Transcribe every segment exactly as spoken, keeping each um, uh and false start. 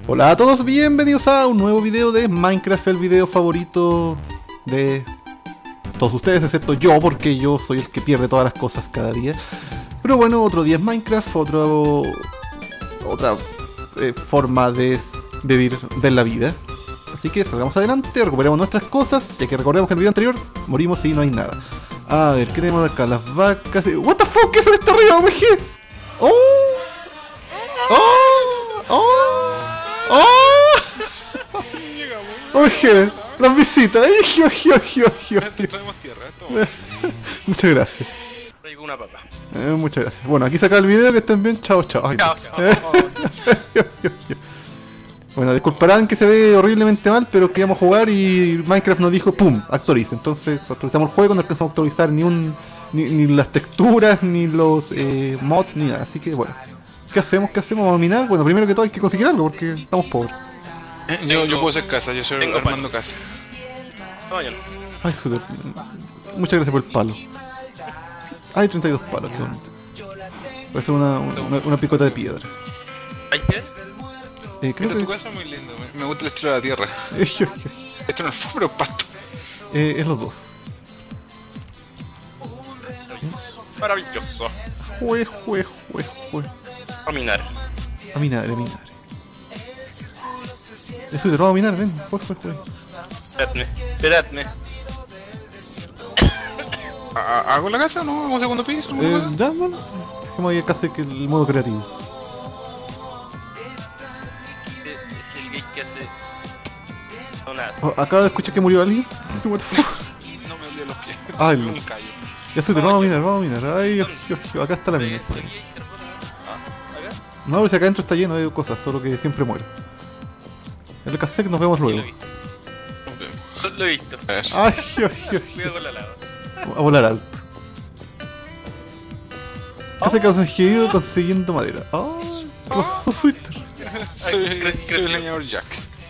Hola a todos, bienvenidos a un nuevo video de Minecraft, el video favorito de todos ustedes, excepto yo, porque yo soy el que pierde todas las cosas cada día. Pero bueno, otro día es Minecraft, otro, otra eh, forma de vivir, ver la vida. Así que salgamos adelante, recuperemos nuestras cosas, ya que recordemos que en el video anterior morimos y no hay nada. A ver, ¿qué tenemos acá? Las vacas... What the fuck, ¿qué es esto arriba, O M G? ¡Oh! ¡Oh! ¡Oh! ¡Oh! O M G, las visitas. Traemos tierra, toma. Muchas gracias. Traigo una papa. Eh, muchas gracias. Bueno, aquí se acaba el video, que estén bien. Chao, chao. Ay, Chao, chao. Bueno, disculparán que se ve horriblemente mal, pero queríamos jugar y Minecraft nos dijo ¡pum! Actualiza. Entonces actualizamos el juego, no alcanzamos a actualizar ni un ni, ni las texturas, ni los eh, mods, ni nada. Así que bueno, ¿qué hacemos? ¿Qué hacemos? ¿Vamos a minar? Bueno, primero que todo hay que conseguir algo porque estamos pobres. Eh, yo, yo puedo hacer casa, yo soy Tengo armando pan. casa. Vayan. Ay, super. Muchas gracias por el palo. Hay treinta y dos palos, qué bonito. Parece una, una, una picota de piedra. ¿Hay pies? Eh, creo Esta tu que... casa es muy linda, me, me gusta el estilo de la tierra. Eh, Esto no es fue, pero es pasto. eh, es los dos. Maravilloso. Jue, jue, jue, jue. A minar. A minar, a minar. Eso te lo vamos a minar, ven. Jue, jue, jue. Esperadme. Esperadme. ¿Ha- ¿Hago la casa o no? ¿Hago un segundo piso? ¿Alguna Eh, cosa? ya, bueno. Dejemos ahí casi que el modo creativo. Es es el gay que hace... No nada. Oh, acabo de escuchar que murió alguien. What the fuck? No me olvidé los pies. Ay, un no. callo. Ya se te vamos a minar, vamos a minar. Ay, Dios, Dios, Dios, acá está la mina. Ah, ¿acá? No, pero si acá adentro está lleno de cosas, solo que siempre muero. En el cassette nos vemos Sí, lo luego. he visto. Lo he visto. A ver. Ay, Dios, Dios, Cuidado Dios. con la lava. A volar alto. Casi que conseguido consiguiendo madera. Ay, oh, Twitter. Soy, Ay, cre- soy el creció. leñador Jack.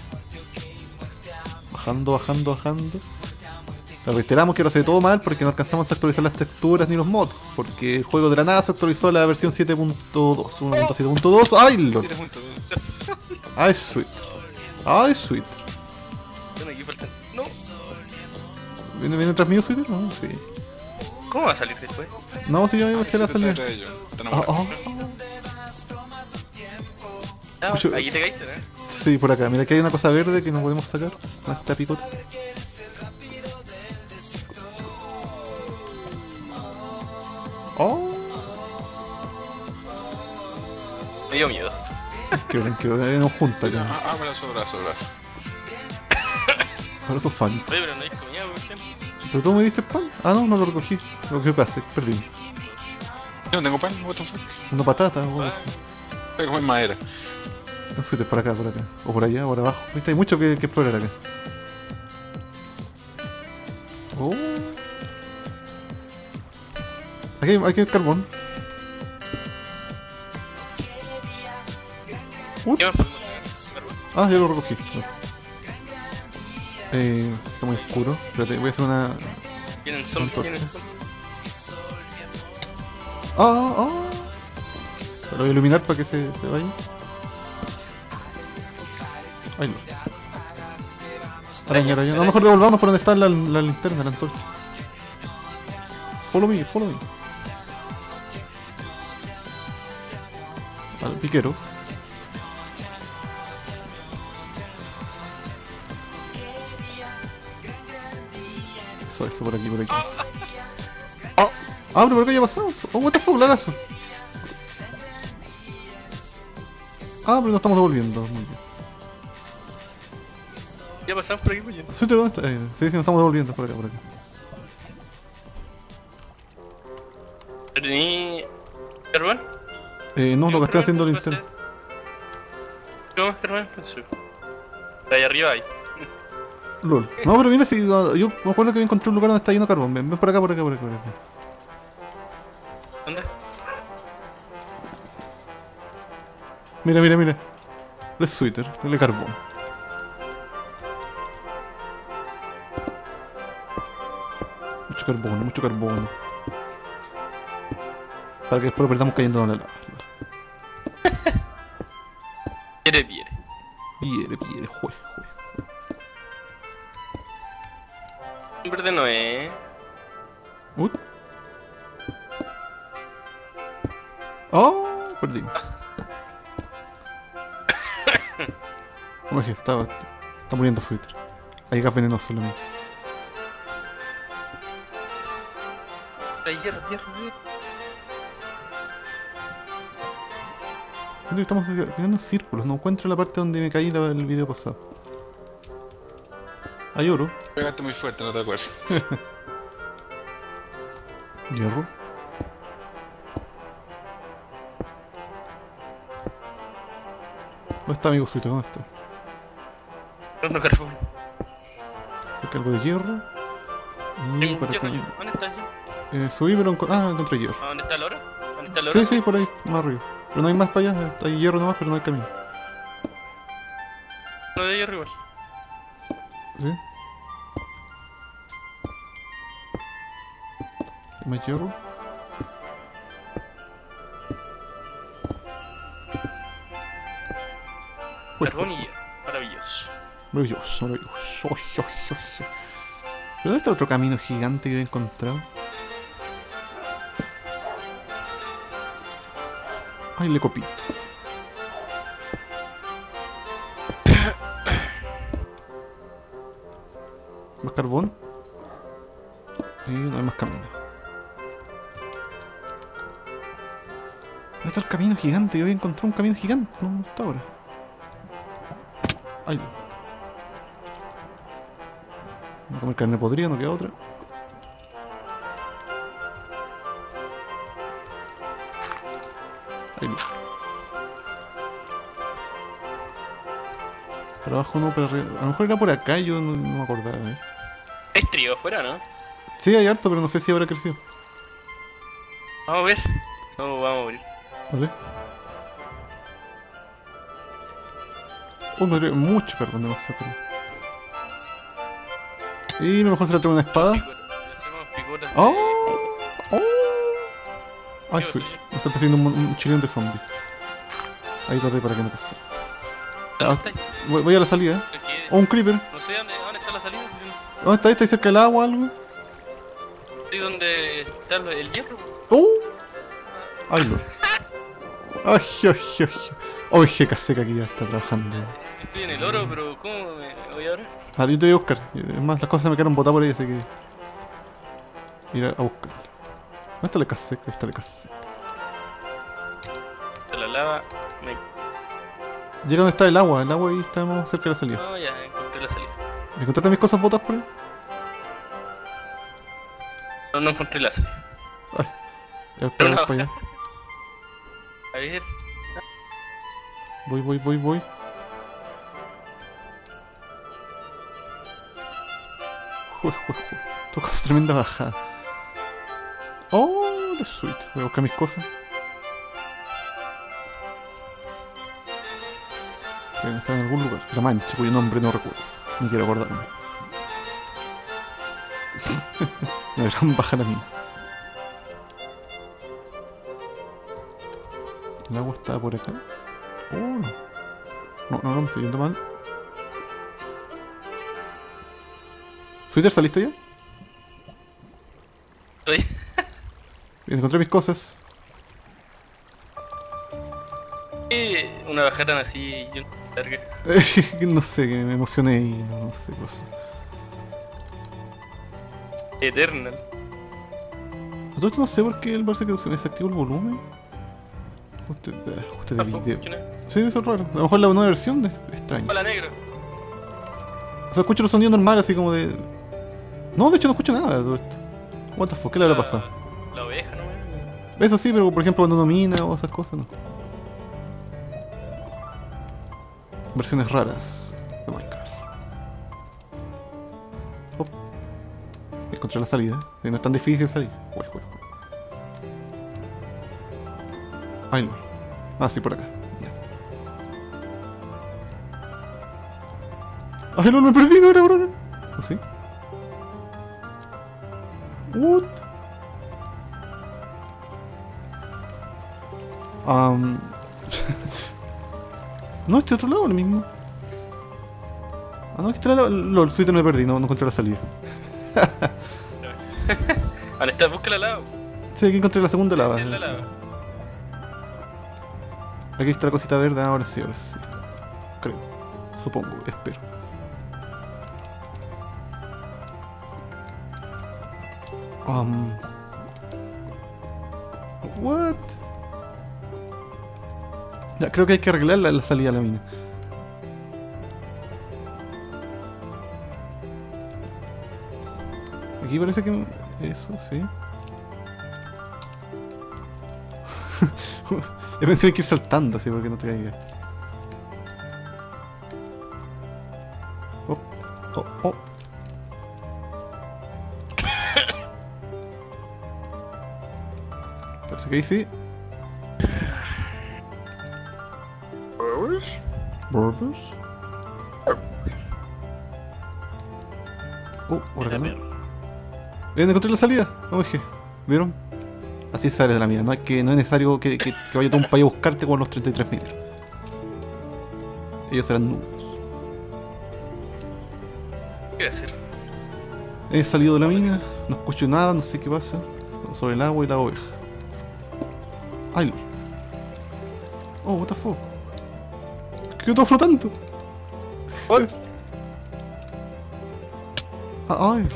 Bajando, bajando, bajando. Pero reiteramos que lo hace todo mal porque no alcanzamos a actualizar las texturas ni los mods. Porque el juego de la nada se actualizó a la versión siete punto dos, uno punto siete punto dos. ¡Ay, lol! Mira junto. ¡Ay, sweet! ¡Ay, sweet! Bueno, aquí faltan... No. ¿Viene, viene tras mío, sweeter? No, sí. ¿Cómo va a salir después? No, si yo me iba a Sí, hacer la te salida. trae ellos. Están Ah, enamorados. Ah, Mucho- aquí te caíste, ¿eh? Sí, por acá. Mira que hay una cosa verde que no podemos sacar con esta picota. ¡Oh! Me dio miedo. ¡Qué bien, qué bien! Nos junta acá. Ah, ah, brazo, brazo, brazo. Ahora sos fan. Oye, pero no hay comida, por ejemplo. ¿Pero tú me diste el pan? Ah, no, no lo recogí. Lo cogí casi, perdí. Yo no tengo pan, what the fuck. Una patata, o algo así. Voy a comer madera. No sé, por acá, por acá. O por allá, por abajo. Viste, hay mucho que, que explorar acá. Oh. Aquí, hay- aquí hay carbón. Uh, ¿Qué más podemos hacer? ah, ya lo recogí. Eh, está muy oscuro. Espérate, voy a hacer una... ¿Tienen sol? Antorchas. ¿Tienen sol? Ah, ah. Lo voy a iluminar para que se, se vaya. Ay, no. Araña, araña. A lo mejor devolvamos por donde está la, la linterna, la antorcha. Follow me, follow me. Al piquero. Eso, eso, por aquí, por aquí. Ah, ah, pero por acá ya pasó. Oh, what the fuck, lagazo. Ah, pero no estamos devolviendo. Muy bien. Ya pasamos por aquí, pues ya. Suerte, ¿dónde está? Eh, sí, sí, nos estamos devolviendo por acá, por acá. ¿Tení... carbón? Eh, no, lo que estoy haciendo el linterna. linterna. ¿Cómo es carbón? Sí. De ahí arriba hay. LOL. No, pero mira, si uh, yo me acuerdo que encontré un lugar donde está lleno de carbón. Ven, ven por acá, por acá, por acá, por acá. ¿Dónde? Mira, mira, mira. El sweater, el carbón. Mucho carbón, mucho carbón. Para que después lo perdamos cayendo en la lava. Quiere, viene. Piere, piere, jue, jue. Verde no es. Ut. Oh, perdí. Como dije, está, está muriendo su Twitter. Hay gas venenoso lo mismo. Hay hierro, hierro, hierro. Estamos mirando círculos, no encuentro la parte donde me caí la- el video pasado. Hay oro, Pegaste muy fuerte, no te acuerdas. hierro. ¿Dónde está amigo suyo? ¿Dónde está? No carbón. Saca algo de hierro. Y Tengo un para hierro que- yo. ¿Dónde está yo? eh, subí pero enco- ah, encontré hierro. ¿A ¿Dónde está el oro? ¿Dónde está el oro? Sí, sí, por ahí, más arriba. Pero no hay más para allá, hay hierro nomás, pero no hay camino. No de hierro igual. ¿Sí? ¿Hay más hierro? Uy, Carbón y hierro. Maravilloso. Maravilloso, maravilloso. Oy, oy, oy, oy. ¿Pero dónde está otro camino gigante que he encontrado? Ay, le copito. ¿Más carbón? Y no hay más camino. ¿Dónde está el camino gigante? Yo había encontrado un camino gigante. No, no está ahora. Ay. Voy a comer carne podrida, no queda otra. Ahí. Para abajo no, para arriba. A lo mejor era por acá, yo no, no me acordaba. ¿Eh? Hay trío afuera, ¿no? Sí, hay harto, pero no sé si habrá crecido. Vamos a ver. No, vamos a morir. ¿Vale? Uy, me trae mucho carbón, demasiado carbón. Y a lo mejor se le trae una espada. Figuras. Le hacemos figuras. ¡Oh! de- ¡Oh! Ay, soy. Me está persiguiendo un, un chillón de zombies. Ahí tapé para que no pase. ¿Dónde Ah, está ahí? voy, voy a la salida, ¿eh? Porque Oh, un creeper. no sé dónde, dónde está la salida. Yo no sé. ¿Dónde está? ¿Está ahí cerca del agua o algo? Estoy donde está el el hierro. ¡Oh! ¡Ay, no! ¡Ay, ay, ay! ¡Ay, jeca seca que ya está trabajando! Estoy en el oro, pero ¿cómo me voy ahora? Vale, yo te voy a buscar. Es más, las cosas me quedaron botadas por ahí, así que... Ir a, a buscar. ¿Dónde está la casa seca? Ahí está la casa seca. De la lava. Me... Llega donde está el agua. El agua ahí estamos cerca de la salida. No, ya encontré la salida. ¿Encontraste mis cosas botadas por ahí? No, no encontré la salida. Ay. Ya, espera, No. voy para allá. A ver. Voy, voy, voy, voy. Jue, jue, jue. Toca tremenda bajada. Oh, la suite. Voy a buscar mis cosas. Deben estar en algún lugar. La mancha, cuyo nombre no recuerdo. Ni quiero acordarme. Me verán bajar la mina. El agua está por acá. Oh, no. No, no, no, me estoy yendo mal. ¿Twitter, saliste ya? Estoy. Encontré mis cosas. Eh, Una bajada tan así. Yo larga. No sé, que me emocioné y no, no sé cosa. Eternal. A todo esto no sé por qué el parece que se me desactivó el volumen. Usted, eh, usted de Tampoco video. escucho nada. Sí, eso es raro. A lo mejor la nueva versión es extraña. Hola, negro. O sea, escucho los sonidos normales así como de... No, de hecho no escucho nada de todo esto. What the fuck, ¿qué le habrá pasado? La oveja, ¿no? Eso sí, pero por ejemplo cuando uno mina o esas cosas, no. Versiones raras de Minecraft. Oh. Encontré la salida. No es tan difícil salir. Uy, uy, uy. Ay, no. Ah, sí, por acá. Ya. Ay, no, me perdí, no era por acá. ¿O sí? What? Um... no, este otro lado lo mismo. Ah, no, aquí está la... LOL, Twitter me perdí, no, no encontré la salida. ¿Dónde está? Busca la lava. Sí, aquí encontré la segunda lava. Sí, es la lava. Aquí está la cosita verde, ahora sí, ahora sí. Creo. Supongo, espero. Um... What? Ya, creo que hay que arreglar la, la salida a la mina. Aquí parece que... Eso, sí. Yo pensé que hay que ir saltando así porque no te caigas. Oh, oh, oh. Parece que ahí sí. Burbus. Oh, ahora que no. Bien, encontré la salida. Oye, ¿vieron? Así sales de la mía. No, es que, no es necesario que, que, que vaya todo un país a buscarte con los treinta y tres metros. Ellos serán noobs. ¿Qué voy a hacer? He salido de la mina, no escucho nada, no sé qué pasa. Sobre el agua y la oveja. Ay, oh, what the fuck. Quedó todo flotando. What? Ah, ay.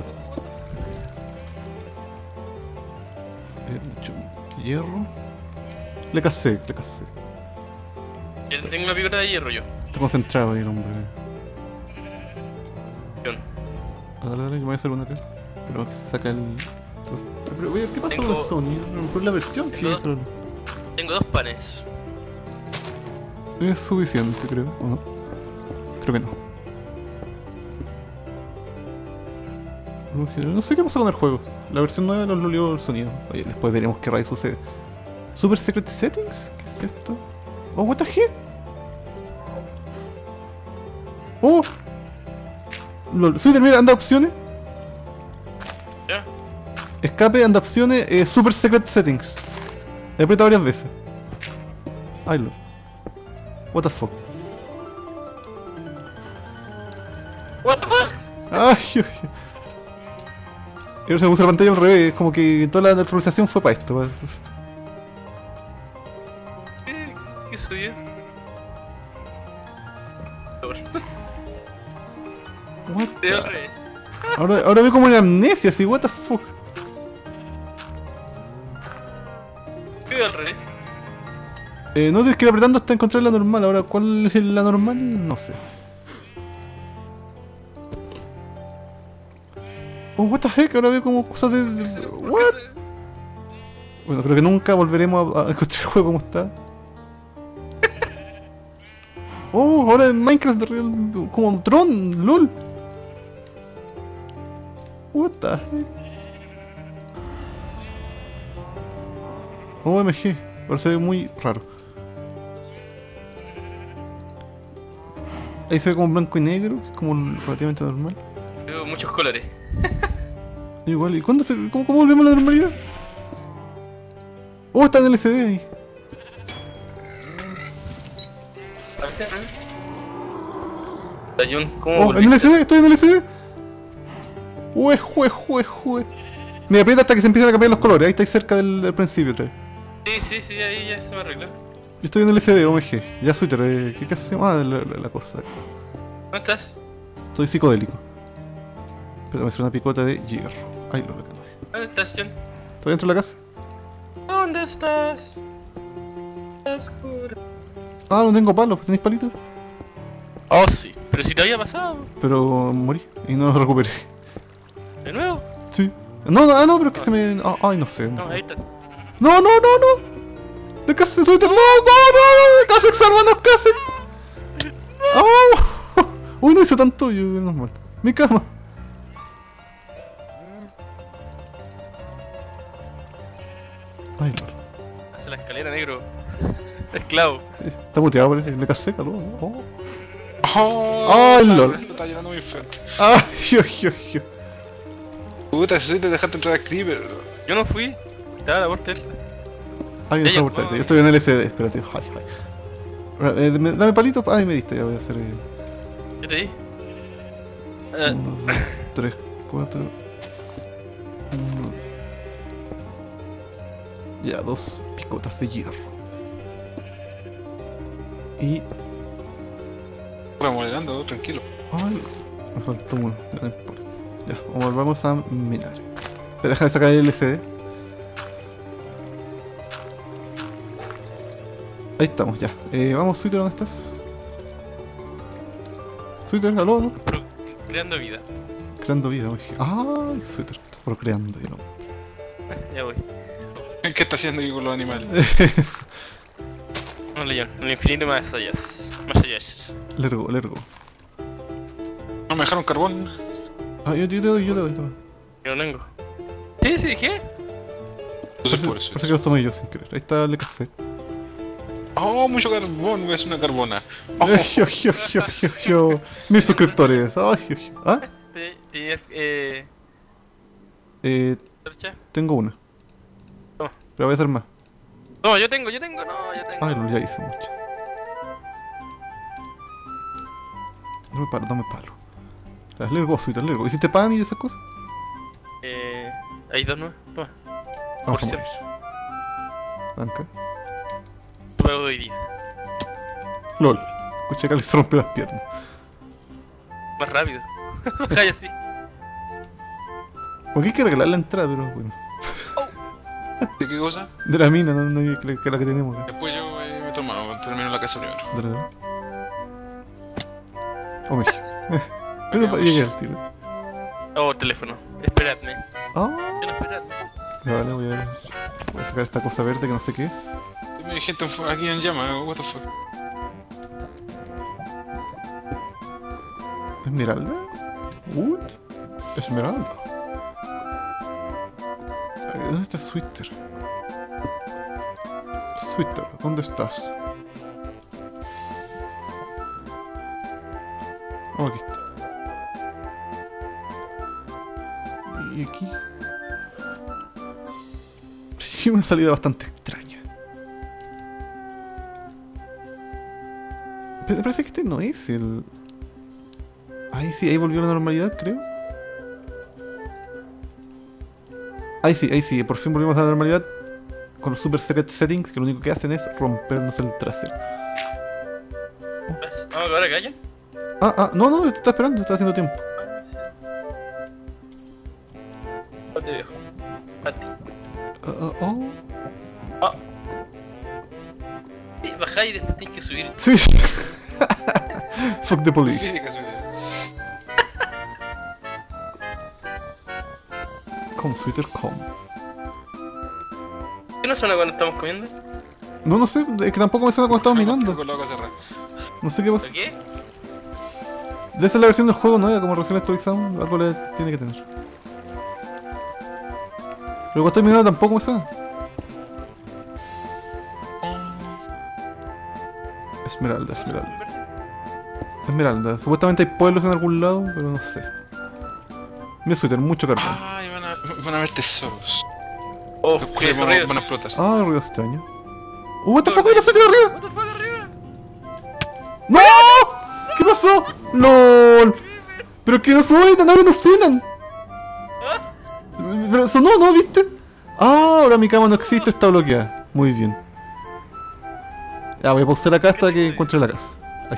Eh, mucho hierro. Le casé, le casé. Yo tengo una picota de hierro yo. Está concentrado ahí el hombre. John. Ah, dale, dale, que me voy a hacer una acá. Pero que se saca el... Entonces, pero, oye, ¿qué pasó Tengo- con Sony? A lo mejor la versión que Tengo- hizo. Tengo dos panes. Es suficiente, creo, ¿o no? Creo que no. No sé qué pasó con el juego. La versión nueva lo olió el sonido. Oye, después veremos qué rayos sucede. Super Secret Settings? ¿Qué es esto? Oh, what the heck? Oh. Lol. Sweeter, mira, anda opciones. ¿Ya? Escape, anda opciones, eh, Super Secret Settings. He apretado varias veces. Ay, lol. What the fuck. What the fuck? Ay, ay, ay. Y ahora se me puso la pantalla al revés, es como que toda la actualización fue para esto. pa- ¿Qué, qué soy yo? What De the- al revés. Ahora, ahora veo como una amnesia, así, what the fuck. ¿Qué veo al revés? Eh, no tienes que ir apretando hasta encontrar la normal. Ahora, ¿cuál es la normal? No sé. Oh, what the heck, ahora veo como cosas de... de- ¿Por qué what? se- Bueno, creo que nunca volveremos a, a encontrar el juego como está. Oh, ahora en Minecraft de real, como un Tron, lol. What the heck. O M G, ahora se ve muy raro. Ahí se ve como blanco y negro, que es como relativamente normal. Veo muchos colores. Igual, ¿y cuándo se, cómo, cómo volvemos a la normalidad? Oh, está en el L C D ahí. John, ¿cómo Oh, en volviste? el L C D, estoy en el L C D. Jue, jue, jue, jue. Me aprieta hasta que se empiezan a cambiar los colores. Ahí estáis cerca del, del principio otra vez. Sí, sí, sí, ahí ya se me arregló. Yo estoy en el L C D, O M G. Ya Twitter, eh, ¿qué, qué hacemos? Ah, la, la, la cosa. ¿Dónde estás? Estoy psicodélico. Pero me hacer una picota de hierro. Ay, lo que no es. ¿Dónde estás, John? ¿Estoy dentro de la casa? ¿Dónde estás? Oscuro. Ah, no tengo palos. ¿Tenéis palitos? Oh, sí. Pero si te había pasado. Pero morí y no los recuperé. ¿De nuevo? Sí. No, no, ah, no, pero es que se me... ah, ay, no sé. No, ahí está. No, no, no, no. Le casé Twitter. No, no, no. Kasek, sálvanos, Kasek. Oh. Uy, no hizo tanto yo, menos mal. Mi cama. Ay, no. Hace la escalera, negro. Esclavo. Está muteado, parece. Le casé, calor. Oh. Oh, Ay, la- lol. Lo está llenando muy feo. Ay, yo, yo, yo. Puta, si te dejaste entrar a Creeper. Yo no fui. Estaba a la puerta. Alguien Ya, está ya, por detrás. puedo. Yo estoy en el S D, espérate. Ay, ay. Eh, me- dame palito. Ay, me diste, ya voy a hacer. eh. ¿Qué te di? Eh, uno, dos, tres, cuatro. Uno. Ya, dos picotas de hierro. Y... Remodelando, tranquilo. Ay, me faltó uno, no importa. Ya, volvamos a minar. Deja de sacar el L C D. Ahí estamos, ya. Eh, vamos, Twitter, ¿dónde estás? Twitter, aló, ¿no? pro- creando vida. Creando vida, oye. Ay, Twitter, está procreando, ya no. Ya voy. ¿Qué está haciendo aquí con los animales? No, León. En el infinito más allá. Más allá. Lergo, lergo. ¿No me dejaron carbón? Ah, yo, yo te doy, yo te doy. toma. Yo no tengo. Sí, sí, dije. Entonces Parece, por eso. parece que los tomé yo sin querer. Ahí está el cassette. Oh, mucho carbón, voy a hacer una carbona. Oh, Ay, yo, yo, yo, yo, yo. Mil suscriptores. Ay, yo, yo. ¿Ah? Sí, sí, eh. Eh, ¿Torcha? tengo una. Toma. Pero voy a hacer más. No, yo tengo, yo tengo, no, yo tengo. Ay, lo ya hice mucho. Dame palo, dame palo. Las lergo, Twitter, lergo. ¿Hiciste pan y esas cosas? Eh. Hay dos, ¿no? Toma. Vamos Por a morir. Danka. Tu pago de hoy día. LOL. Escuché que le se rompe las piernas. Más rápido. Baja así. Porque hay que arreglar la entrada, pero bueno. ¿de qué cosa? De la mina, no, no hay que, que la que tenemos acá. Después yo eh, me tomo, termino la casa primero. Dale, dale. Oh, me pero para llegué al tiro. Oh, teléfono. Esperadme. Ah, Yo no esperad. ya vale, voy a, voy a sacar esta cosa verde que no sé qué es. Mi gente aquí en llama, what the fuck. Esmeralda. Wood. Esmeralda. A ver, ¿dónde está Twitter? Twitter, ¿dónde estás? Oh, aquí está. Y aquí. Sí, una salida bastante extraña. Pero me parece que este no es el... Ahí sí, ahí volvió a la normalidad, creo. Ahí sí, ahí sí, por fin volvimos a la normalidad. Con los super secret settings, que lo único que hacen es rompernos el trasero. ¿Ves? Vamos a acabar acá ya. Ah, ah, no, no, te está esperando, está haciendo tiempo. No te dejo. A ti. Ah, ah, oh. Ah. Sí, baja y después tienes que subir. Sí. Fuck the police. Física es mi idea. Com, Twitter, com. ¿Qué no suena cuando estamos comiendo? No, no sé, es que tampoco me suena cuando estamos minando. Con la boca cerrada. No sé qué pasa. ¿Por qué? Debe ser la versión del juego nueva, como recién actualizamos, algo le tiene que tener. Pero cuando estoy minando tampoco me suena. Esmeralda, Esmeralda. Esmeralda. Supuestamente hay pueblos en algún lado, pero no sé. Mira Twitter, mucho carbón. Ay, van a, van a haber tesoros. Oh, Los ¿qué cuales es van, ruido? van a explotar. Ah, ruido extraño. Uh, what the fuck, mira Twitter arriba. What the fuck arriba? ¡No! ¿Qué pasó? ¡LOL! ¿Pero que no suenan? ¡Ahora no suenan! ¿Ah? Pero sonó, ¿no? ¿Viste? Ah, ahora mi cama no existe, está bloqueada. Muy bien. Ya, voy a pausar acá hasta que encuentre la casa. Ay,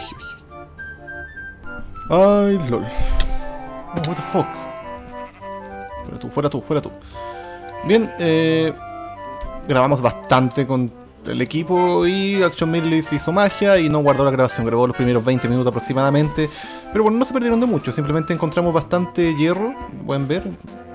ay. Ay, lol. Oh, what the fuck. Fuera tú, fuera tú, fuera tú. Bien, eh... grabamos bastante con el equipo y Action Midlist hizo magia y no guardó la grabación, grabó los primeros veinte minutos aproximadamente. Pero bueno, no se perdieron de mucho, simplemente encontramos bastante hierro, pueden ver.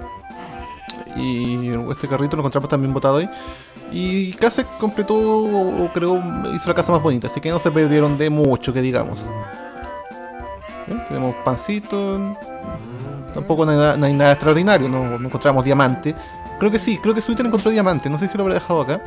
Y este carrito lo encontramos también botado ahí. Y casi completó o creó, hizo la casa más bonita, así que no se perdieron de mucho, que digamos. Bien, tenemos pancito. Tampoco no hay nada, no hay nada extraordinario, no, no encontramos diamante. Creo que sí, creo que Twitter encontró diamante, no sé si lo habrá dejado acá.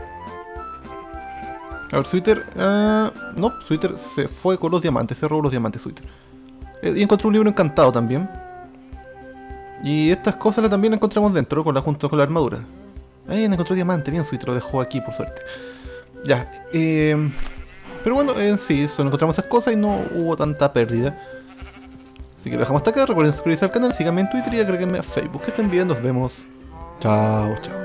A ver, Twitter... Uh, no, Twitter se fue con los diamantes, se robó los diamantes Twitter. Eh, y encontró un libro encantado también. Y estas cosas también las encontramos dentro, con la, junto con la armadura. Ahí encontró diamante, bien Twitter, lo dejó aquí por suerte. Ya, eh, pero bueno, en sí, solo encontramos esas cosas y no hubo tanta pérdida. Así que lo dejamos hasta acá. Recuerden suscribirse al canal, síganme en Twitter y agréguenme a Facebook. Que estén bien, nos vemos. Chao, chao.